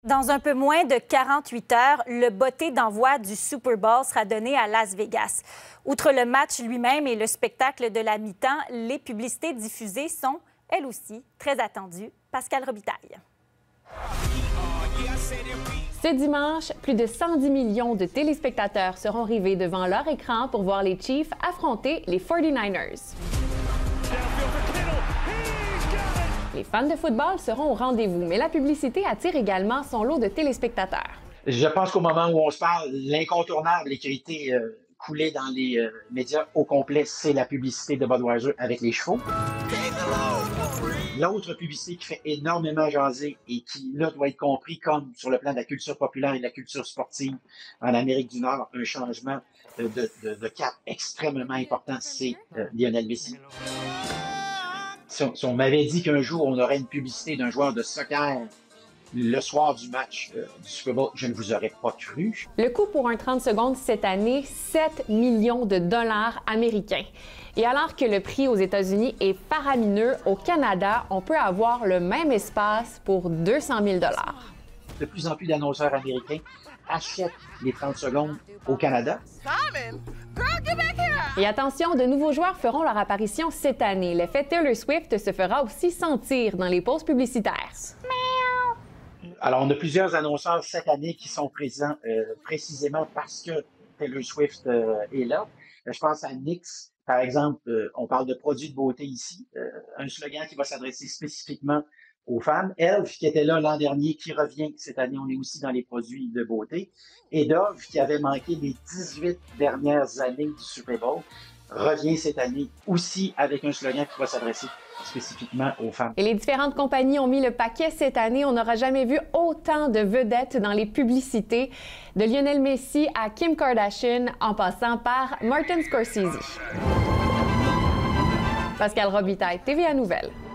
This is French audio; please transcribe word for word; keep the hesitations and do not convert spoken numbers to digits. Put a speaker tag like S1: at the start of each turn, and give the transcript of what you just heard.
S1: Dans un peu moins de quarante-huit heures, le botté d'envoi du Super Bowl sera donné à Las Vegas. Outre le match lui-même et le spectacle de la mi-temps, les publicités diffusées sont, elles aussi, très attendues. Pascal Robitaille.
S2: Ce dimanche, plus de cent dix millions de téléspectateurs seront rivés devant leur écran pour voir les Chiefs affronter les forty-niners. Les fans de football seront au rendez-vous, mais la publicité attire également son lot de téléspectateurs.
S3: Je pense qu'au moment où on se parle, l'incontournable et qui a été euh, coulé dans les euh, médias au complet, c'est la publicité de Budweiser avec les chevaux. L'autre publicité qui fait énormément jaser et qui, là, doit être compris comme sur le plan de la culture populaire et de la culture sportive en Amérique du Nord, un changement de, de, de cap extrêmement important, c'est euh, Lionel Messi. Si on, si on m'avait dit qu'un jour, on aurait une publicité d'un joueur de soccer le soir du match euh, du Super Bowl, je ne vous aurais pas cru.
S2: Le coût pour un trente secondes cette année, sept millions de dollars américains. Et alors que le prix aux États-Unis est faramineux, au Canada, on peut avoir le même espace pour deux cent mille dollars.
S3: De plus en plus d'annonceurs américains achètent les trente secondes au Canada.
S4: Simon, girl, get back here!
S2: Et attention, de nouveaux joueurs feront leur apparition cette année. L'effet Taylor Swift se fera aussi sentir dans les pauses publicitaires.
S3: Alors, on a plusieurs annonceurs cette année qui sont présents euh, précisément parce que Taylor Swift euh, est là. Je pense à Nix, par exemple, euh, on parle de produits de beauté ici, euh, un slogan qui va s'adresser spécifiquement aux femmes. Elf, qui était là l'an dernier, qui revient cette année, on est aussi dans les produits de beauté. Et Dove, qui avait manqué les dix-huit dernières années du Super Bowl, revient cette année aussi avec un slogan qui va s'adresser spécifiquement aux femmes.
S2: Et les différentes compagnies ont mis le paquet cette année. On n'aura jamais vu autant de vedettes dans les publicités, de Lionel Messi à Kim Kardashian, en passant par Martin Scorsese. Pascal Robitaille, T V A Nouvelles.